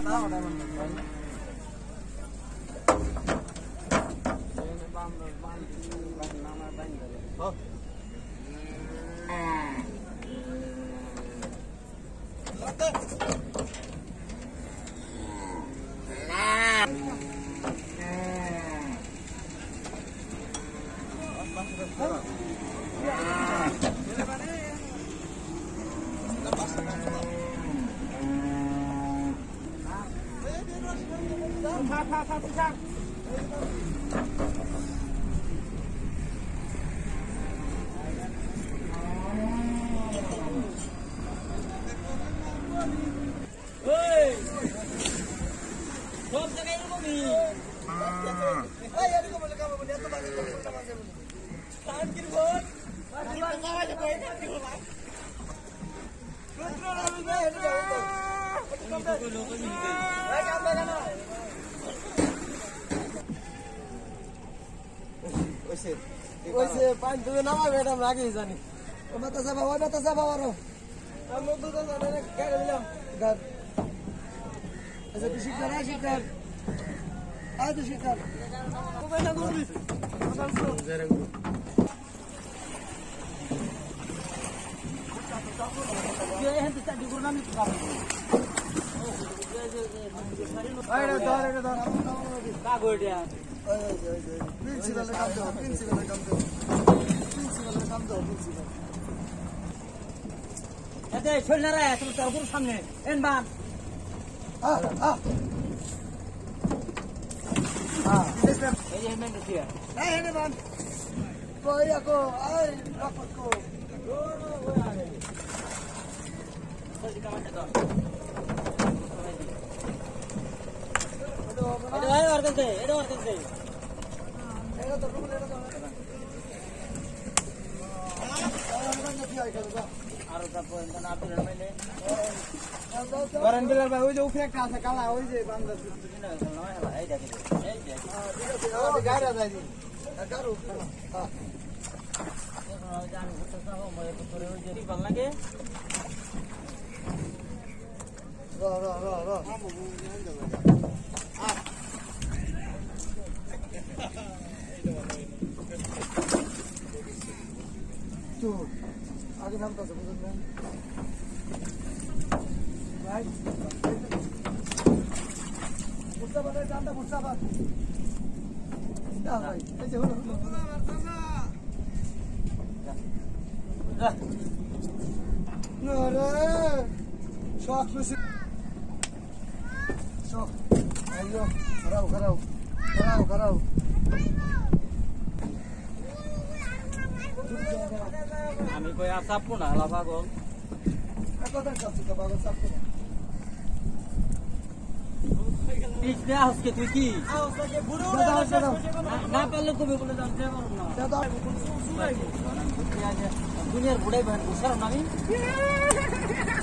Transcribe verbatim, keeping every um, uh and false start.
ওইসে পাঁচ দুটো নামা ম্যাডাম রাখি জানি ওটা তো যাবা ওটা তো যাবা আরো আমরা দুটো জানে কেটে দিলাম ধর আচ্ছা তুই শিকার আয় শিকার আয় তুই শিকার মোবাইল না ধরবি ये है तो चाटी गुरना में तो अरे धर अरे धर का गोडिया ओए ओए ओए प्रिंसिपल काम दो प्रिंसिपल काम दो प्रिंसिपल काम दो प्रिंसिपल अरे छोड़ना रहा है तुम तरफ सामने इन बार हां हां हां ये है मैंने दिया नहीं है ना बार कोई को आई रखो को रो रो रो रो तू आगे नाम का समझ में राइट गुस्सा बना जानता गुस्सा बात क्या भाई ऐसे हो ना रे शॉक में शॉक आइयो कराओ कराओ कराओ कराओ আমি কই আসাপ না লা পাগল কত কাছে তো পাগল সাপ না পিছনে আজকে তুই কি আজকে বুড়ো না পারলে কবে বলে দাও যে পারো না দাদা দুনিয়ার বুড়াই ভাই বুঝার না আমি